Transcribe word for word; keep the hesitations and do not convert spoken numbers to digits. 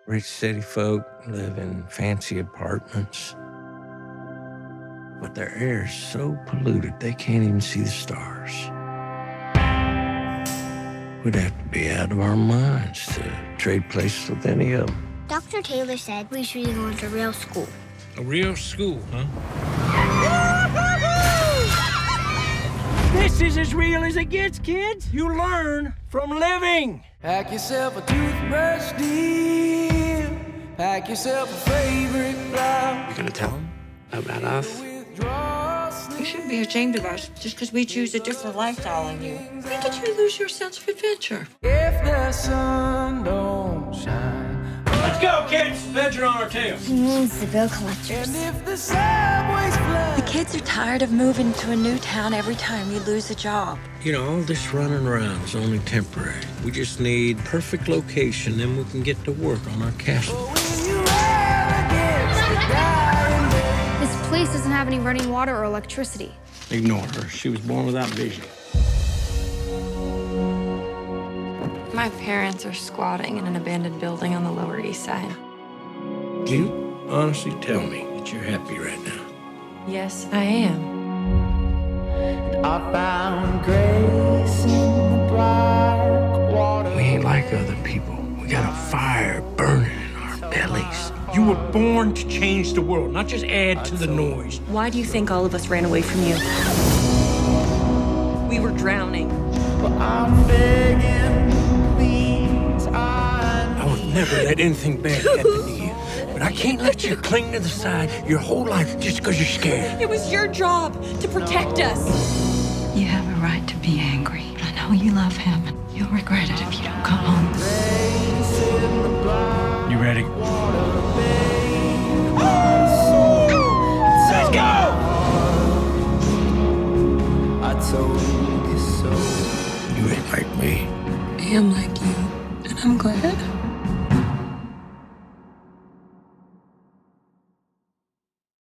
Rich city folk live in fancy apartments, but their air is so polluted they can't even see the stars. We'd have to be out of our minds to trade places with any of them. Doctor Taylor said we should go into real school. A real school, huh? This is as real as it gets, kids. You learn from living. Pack yourself a toothbrush, dear. Pack yourself a favorite blouse. You gonna tell them about us? You shouldn't be ashamed of us just because we choose a different lifestyle than you. Why did you lose your sense of adventure? If the sun don't shine. Let's go, kids. Feds are on our tail. He means the bill collectors. And if the subway's flat. The kids are tired of moving to a new town every time you lose a job. You know, all this running around is only temporary. We just need perfect location, then we can get to work on our castle. This place doesn't have any running water or electricity. Ignore her. She was born without vision. My parents are squatting in an abandoned building on the Lower East Side. You honestly tell me that you're happy right now? Yes, I am. I found grace in the black water. We ain't like other people. We got a fire burning in our bellies. You were born to change the world, not just add to the noise. Why do you think all of us ran away from you? We were drowning. But I'm begging, please, I I would never let anything bad happen to you. But I can't let you cling to the side your whole life just because you're scared. It was your job to protect us. You have a right to be angry. I know you love him. You'll regret it if you don't come home. You ready? Let's go! I told you so. You ain't like me. I am like you, and I'm glad.